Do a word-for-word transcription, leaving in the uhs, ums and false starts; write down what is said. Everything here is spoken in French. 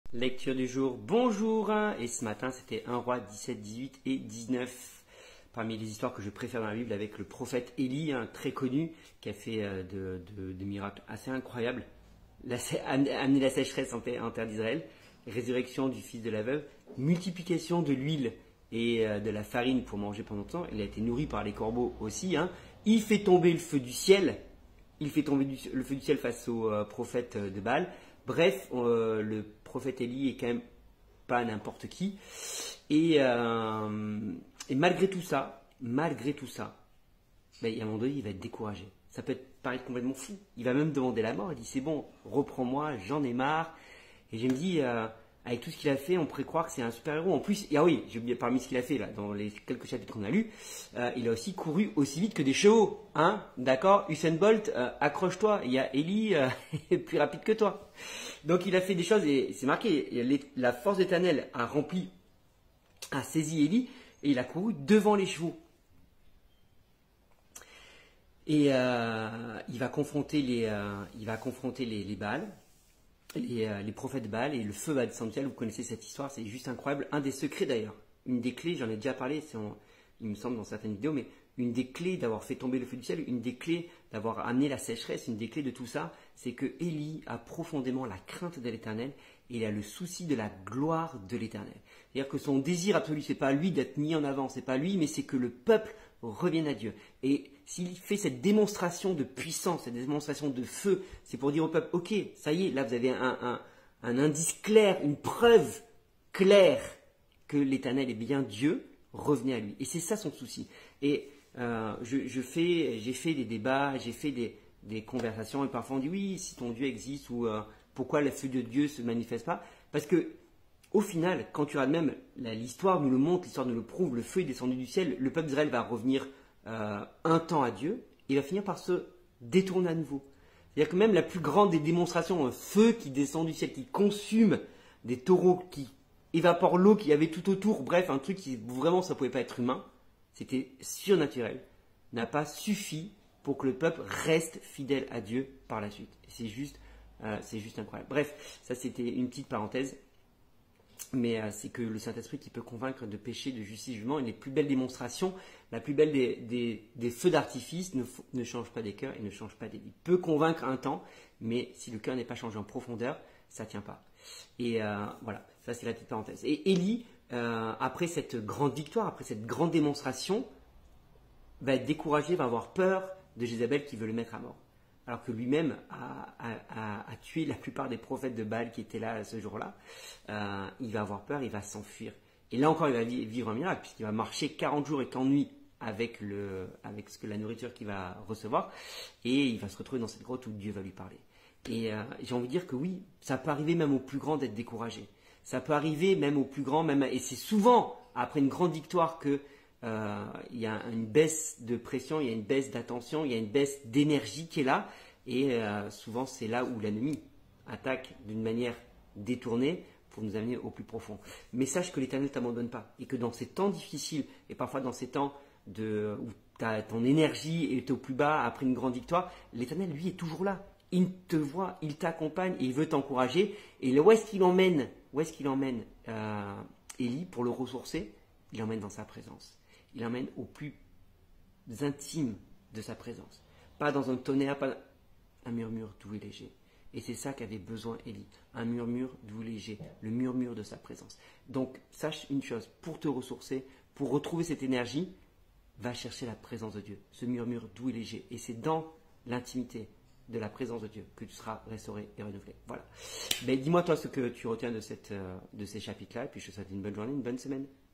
Lecture du jour, bonjour. Et ce matin, c'était un roi dix-sept, dix-huit et dix-neuf. Parmi les histoires que je préfère dans la Bible, avec le prophète Élie, hein, très connu, qui a fait euh, de, de, de miracles assez incroyables. La, amener la sécheresse en, en terre d'Israël, résurrection du fils de la veuve, multiplication de l'huile et euh, de la farine pour manger pendant longtemps. Il a été nourri par les corbeaux aussi. Hein. Il fait tomber le feu du ciel. Il fait tomber du, le feu du ciel face au euh, prophète de Baal. Bref, euh, le prophète Élie est quand même pas n'importe qui. Et, euh, et malgré tout ça, malgré tout ça, ben, à un moment donné, il va être découragé. Ça peut être, paraître complètement fou. Il va même demander la mort. Il dit, c'est bon, reprends-moi, j'en ai marre. Et je me dis, euh, avec tout ce qu'il a fait, on pourrait croire que c'est un super-héros. En plus, et ah oui, j'ai oublié parmi ce qu'il a fait là, dans les quelques chapitres qu'on a lus, euh, il a aussi couru aussi vite que des chevaux. Hein, d'accord, Usain Bolt, euh, accroche-toi. Il y a Élie euh, plus rapide que toi. Donc il a fait des choses et c'est marqué. La force d'Éternel a rempli, a saisi Élie et il a couru devant les chevaux. Et euh, il va confronter les, euh, il va confronter les, les Baals. Les, euh, les prophètes de Baal et le feu va descendre du ciel. Vous connaissez cette histoire, c'est juste incroyable. Un des secrets d'ailleurs, une des clés, j'en ai déjà parlé, en, il me semble dans certaines vidéos, mais une des clés d'avoir fait tomber le feu du ciel, une des clés d'avoir amené la sécheresse, une des clés de tout ça, c'est que Élie a profondément la crainte de l'Éternel et il a le souci de la gloire de l'Éternel. C'est-à-dire que son désir absolu, c'est pas lui d'être mis en avant, c'est pas lui, mais c'est que le peuple revienne à Dieu. Et s'il fait cette démonstration de puissance, cette démonstration de feu, c'est pour dire au peuple, ok, ça y est, là vous avez un, un, un indice clair, une preuve claire que l'Éternel est bien Dieu, revenez à lui. Et c'est ça son souci. Et euh, je, je fais, j'ai fait des débats, j'ai fait des, des conversations, et parfois on dit oui, si ton Dieu existe, ou euh, pourquoi le feu de Dieu ne se manifeste pas. Parce que au final, quand tu regardes même, l'histoire nous le montre, l'histoire nous le prouve, le feu est descendu du ciel, le peuple d'Israël va revenir euh, un temps à Dieu, et il va finir par se détourner à nouveau. C'est-à-dire que même la plus grande des démonstrations, un feu qui descend du ciel, qui consume des taureaux, qui évapore l'eau qu'il y avait tout autour, bref, un truc qui vraiment ça ne pouvait pas être humain, c'était surnaturel, n'a pas suffi pour que le peuple reste fidèle à Dieu par la suite. Et c'est juste, euh, c'est juste incroyable. Bref, ça c'était une petite parenthèse. Mais euh, c'est que le Saint-Esprit qui peut convaincre de péché, de justice, de jugement, et les plus belles démonstrations, la plus belle des, des, des feux d'artifice ne, ne change pas des cœurs et ne change pas des vies. Il peut convaincre un temps, mais si le cœur n'est pas changé en profondeur, ça ne tient pas. Et euh, voilà, ça c'est la petite parenthèse. Et Élie, euh, après cette grande victoire, après cette grande démonstration, va être découragé, va avoir peur de Jézabel qui veut le mettre à mort. Alors que lui-même a, a, a, a tué la plupart des prophètes de Baal qui étaient là ce jour-là, euh, il va avoir peur, il va s'enfuir. Et là encore, il va vivre un miracle, puisqu'il va marcher quarante jours et quarante nuits avec, le, avec ce que la nourriture qu'il va recevoir, et il va se retrouver dans cette grotte où Dieu va lui parler. Et euh, j'ai envie de dire que oui, ça peut arriver même aux plus grands d'être découragés. Ça peut arriver même aux plus grands, même, et c'est souvent après une grande victoire que Euh, il y a une baisse de pression, il y a une baisse d'attention, il y a une baisse d'énergie qui est là. Et euh, souvent, c'est là où l'ennemi attaque d'une manière détournée pour nous amener au plus profond. Mais sache que l'Éternel ne t'abandonne pas. Et que dans ces temps difficiles, et parfois dans ces temps de, où t'as, ton énergie est au plus bas après une grande victoire, l'Éternel, lui, est toujours là. Il te voit, il t'accompagne et il veut t'encourager. Et là, où est-ce qu'il emmène, où est-ce qu'il emmène euh, Élie pour le ressourcer? Il l'emmène dans sa présence. Il l'emmène au plus intime de sa présence. Pas dans un tonnerre, pas un murmure doux et léger. Et c'est ça qu'avait besoin Élie. Un murmure doux et léger. Le murmure de sa présence. Donc, sache une chose. Pour te ressourcer, pour retrouver cette énergie, va chercher la présence de Dieu. Ce murmure doux et léger. Et c'est dans l'intimité de la présence de Dieu que tu seras restauré et renouvelé. Voilà. Ben, dis-moi toi ce que tu retiens de, cette, de ces chapitres-là. Et puis je te souhaite une bonne journée, une bonne semaine.